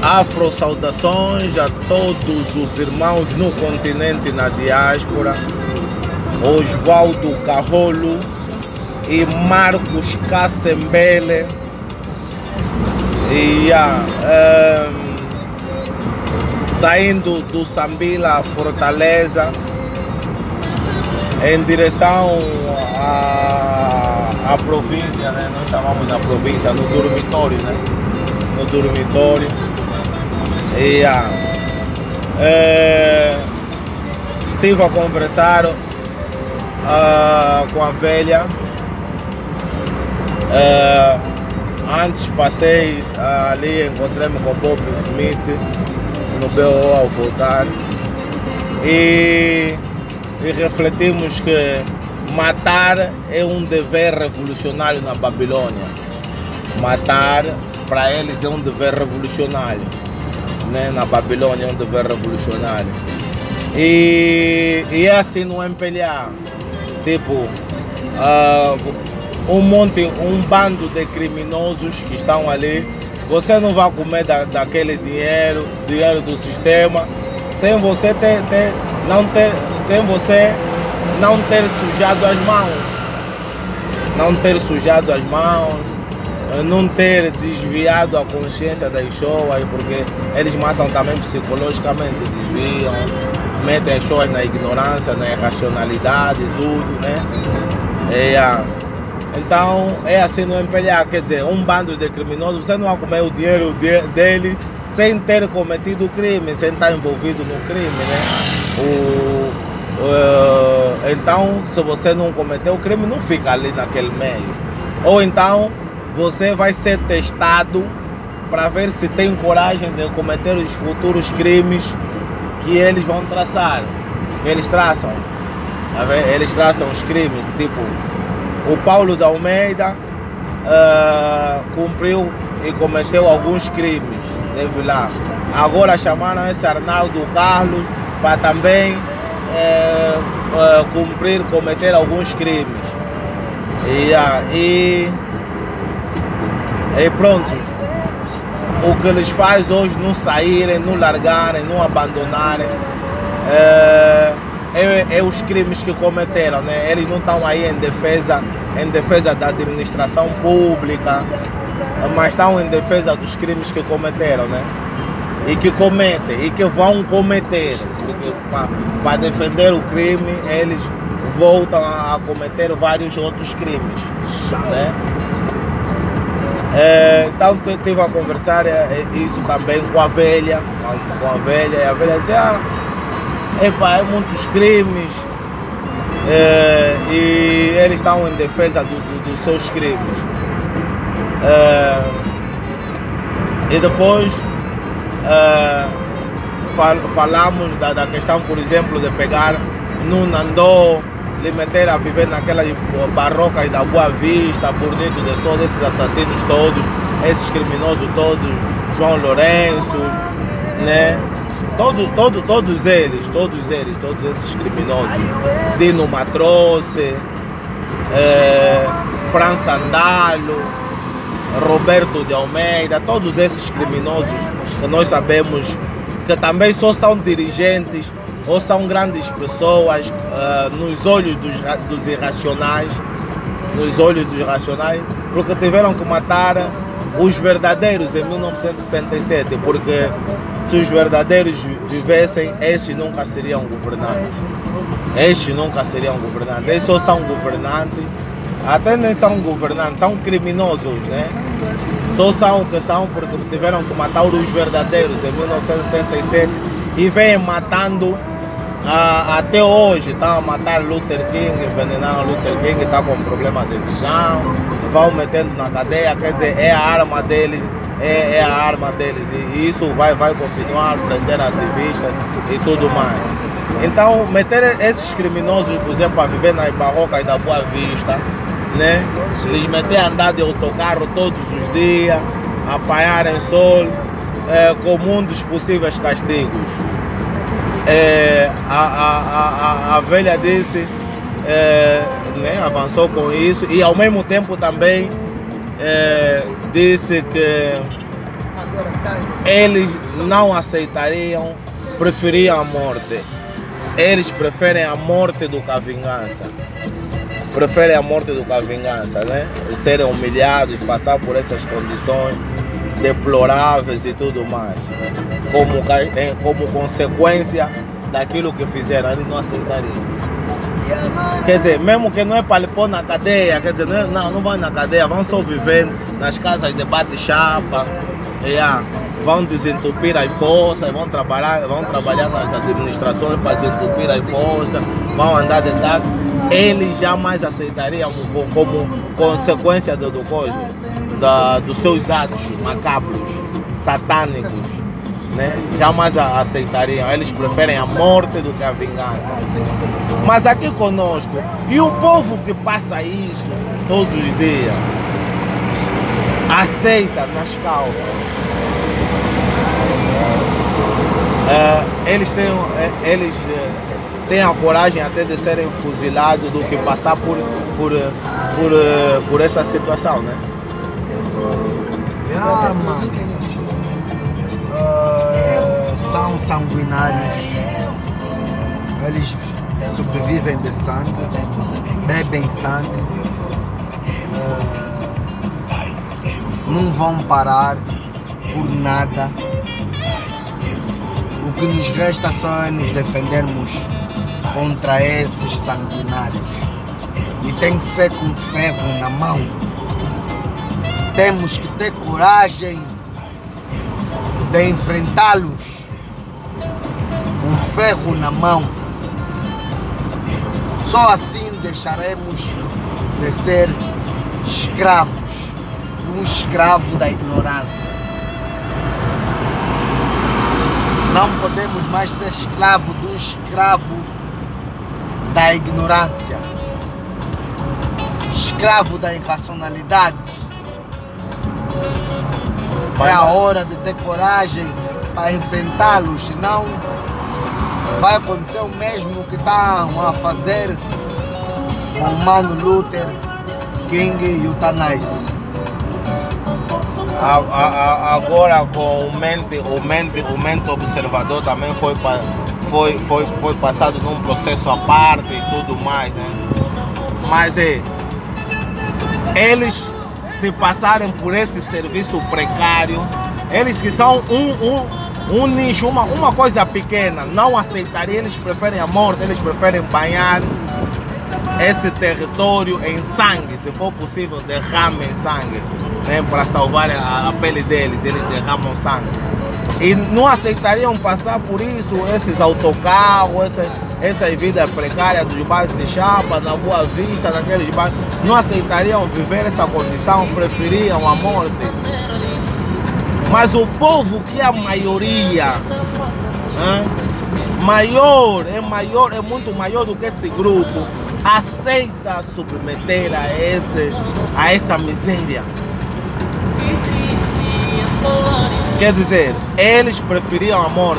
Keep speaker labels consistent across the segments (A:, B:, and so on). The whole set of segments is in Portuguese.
A: Afro saudações a todos os irmãos no continente e na diáspora. Osvaldo Carrolo e Marcos Cassembele. E saindo do Sambila Fortaleza em direção à província, né? Nós chamamos da província, no dormitório, né? No dormitório. E estive a conversar com a velha. Antes passei ali, encontrei-me com o Bob Smith no BO ao voltar e refletimos que matar é um dever revolucionário na Babilônia. Matar para eles é um dever revolucionário, né? Na Babilônia é um dever revolucionário. E é assim no MPLA, tipo, um bando de criminosos que estão ali. Você não vai comer daquele dinheiro do sistema sem você não ter sujado as mãos, não ter desviado a consciência das pessoas, porque eles matam também psicologicamente, desviam, metem as pessoas na ignorância, na irracionalidade e tudo, né? Então é assim no MPLA, quer dizer, um bando de criminosos, você não vai comer o dinheiro dele sem ter cometido o crime, sem estar envolvido no crime, né? Então, se você não cometeu o crime, não fica ali naquele meio. Ou então, você vai ser testado para ver se tem coragem de cometer os futuros crimes que eles vão traçar. Eles traçam os crimes, tipo, o Paulo da Almeida cumpriu e cometeu alguns crimes de Vilar. Agora chamaram esse Arnaldo Carlos para também cometer alguns crimes. E pronto. O que eles fazem hoje, não saírem, não largarem, não abandonarem, é os crimes que cometeram, né? Eles não estão aí em defesa da administração pública, mas estão em defesa dos crimes que cometeram, né? E que cometem, e que vão cometer, porque para defender o crime, eles voltam a cometer vários outros crimes, né? Então estive a conversar isso também com a velha, e a velha dizia, é muitos crimes, e eles estão em defesa dos seus crimes. E depois falamos da questão, por exemplo, de pegar no Nandô, lhe meter a viver naquelas barrocas da Boa Vista, por dentro de só desses assassinos todos, esses criminosos todos, João Lourenço, né? Todos esses criminosos, Dino Matroce, Fran Sandalo, Roberto de Almeida, todos esses criminosos que nós sabemos que também só são dirigentes ou são grandes pessoas nos olhos dos irracionais, porque tiveram que matar os verdadeiros em 1977, porque se os verdadeiros vivessem, estes nunca seriam governantes. Eles só são governantes, até nem são governantes, são criminosos, né? Só são o que são porque tiveram que matar os verdadeiros em 1977 e vêm matando até hoje. Estão a matar Luther King, envenenando Luther King, está com problema de visão, vão metendo na cadeia, quer dizer, é a arma deles, e isso vai continuar a prender ativistas e tudo mais. Então, meter esses criminosos, por exemplo, a viver nas barrocas da Boa Vista, né? Eles meter a andar de autocarro todos os dias, apanharem sol, como um dos possíveis castigos. A velha disse, né, avançou com isso, e ao mesmo tempo também disse que eles não aceitariam, preferiam a morte. Eles preferem a morte do que a vingança. Preferem a morte do que a vingança, né? Serem humilhados, passar por essas condições deploráveis e tudo mais. Como consequência daquilo que fizeram, eles não aceitariam. Quer dizer, mesmo que não é para lhe pôr na cadeia, quer dizer, não vão na cadeia, vão só viver nas casas de bate-chapa, vão desentupir as forças, vão trabalhar nas administrações para desentupir as forças, vão andar de táxi. Eles jamais aceitariam como consequência dos seus atos macabros, satânicos, né? Jamais aceitariam. Eles preferem a morte do que a vingança. Mas aqui conosco, e o povo que passa isso todos os dias, aceita nas calças. Eles têm a coragem até de serem fuzilados do que passar por essa situação, né?
B: Mano. São sanguinários. Eles sobrevivem de sangue, bebem sangue, não vão parar por nada. O que nos resta só é nos defendermos contra esses sanguinários. E tem que ser com ferro na mão. Temos que ter coragem de enfrentá-los com ferro na mão. Só assim deixaremos de ser escravos, um escravo da ignorância. Não podemos mais ser escravo de um escravo da ignorância, escravo da irracionalidade. É a hora de ter coragem para enfrentá-los, senão vai acontecer o mesmo que estão a fazer com o Mano Luther King e o Tanais.
A: Agora com o mente observador também foi passado num processo à parte e tudo mais, né? Mas eles, se passarem por esse serviço precário, eles que são um nicho, uma coisa pequena, não aceitariam. Eles preferem a morte, eles preferem banhar esse território em sangue, se for possível derramem sangue, né, para salvar a pele deles, eles derramam sangue. E não aceitariam passar por isso, esses autocarros, essas vidas precárias dos bairros de Chapa, na Boa Vista, naqueles bairros, não aceitariam viver essa condição, preferiam a morte. Mas o povo, que é a maioria, né, é muito maior do que esse grupo, aceita submeter a essa miséria. Quer dizer, eles preferiam a morte,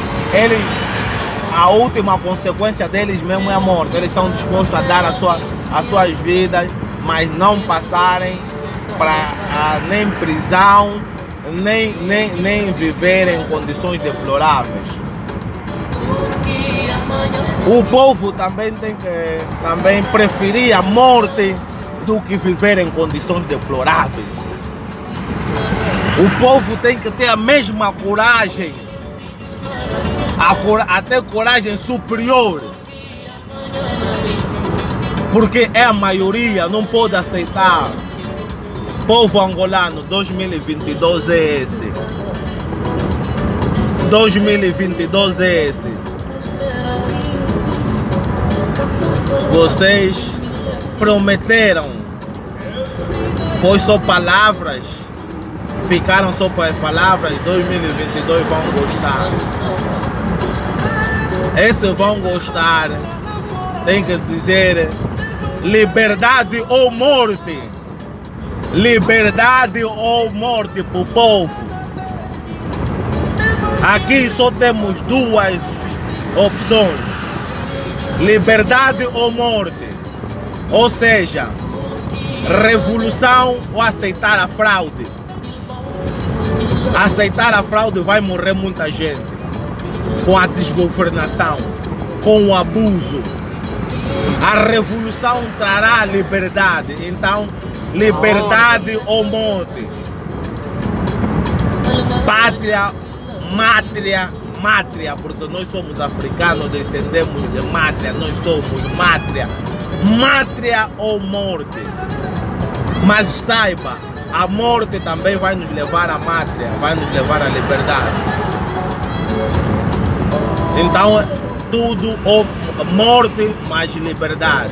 A: a última consequência deles mesmo é a morte. Eles estão dispostos a dar as suas vidas, mas não passarem para nem prisão, nem viver em condições deploráveis. O povo também tem que preferir a morte do que viver em condições deploráveis. O povo tem que ter a mesma coragem, até coragem superior, porque é a maioria, não pode aceitar. Povo angolano, 2022 é esse. 2022 é esse. Vocês prometeram, foi só palavras, ficaram só para palavras. 2022 vão gostar. Esses vão gostar. Tem que dizer liberdade ou morte. Liberdade ou morte para o povo. Aqui só temos duas opções: liberdade ou morte. Ou seja, revolução ou aceitar a fraude. Aceitar a fraude vai morrer muita gente. Com a desgovernação, com o abuso. A revolução trará liberdade. Então, liberdade ou morte. Pátria, mátria, porque nós somos africanos, descendemos de mátria, nós somos mátria ou morte. Mas saiba, a morte também vai nos levar à mátria, vai nos levar à liberdade. Então, tudo ou morte mais liberdade.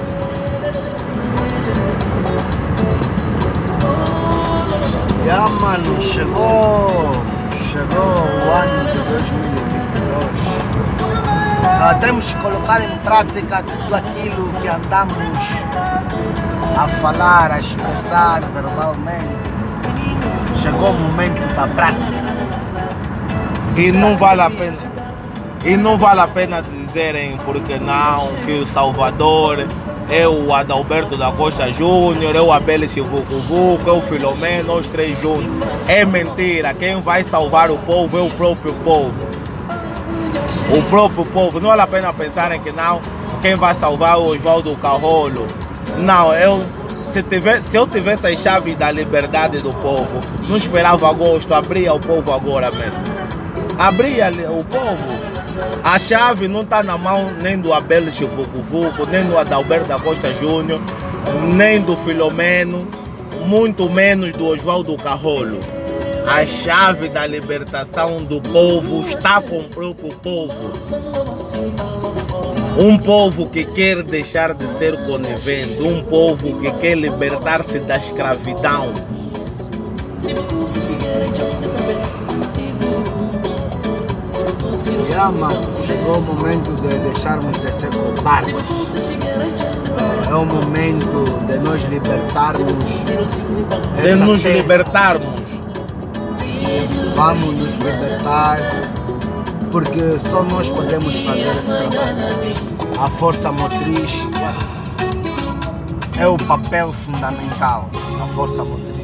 B: Mano, chegou o ano de 2022. Temos que colocar em prática tudo aquilo que andamos a falar, a expressar verbalmente. Chegou o momento da prática.
A: E não vale a pena dizerem porque não que o Salvador é o Adalberto da Costa Júnior, é o Abel Chivucuvuco, é o Filomeno, os 3 juntos. É mentira, quem vai salvar o povo é o próprio povo. O próprio povo, não vale a pena pensarem que não, quem vai salvar é o Oswaldo Carrolho. Não, se eu tivesse as chaves da liberdade do povo, não esperava agosto, abria o povo agora mesmo. Abria o povo. A chave não está na mão nem do Abel Chivucuvuco, nem do Adalberto da Costa Júnior, nem do Filomeno, muito menos do Oswaldo Carrolho. A chave da libertação do povo está com o próprio povo. Um povo que quer deixar de ser conivente, um povo que quer libertar-se da escravidão.
B: Mano, chegou o momento de deixarmos de ser cobardes. É o momento de nos libertarmos. Vamos nos libertar, porque só nós podemos fazer esse trabalho. A força motriz é o papel fundamental. A força motriz.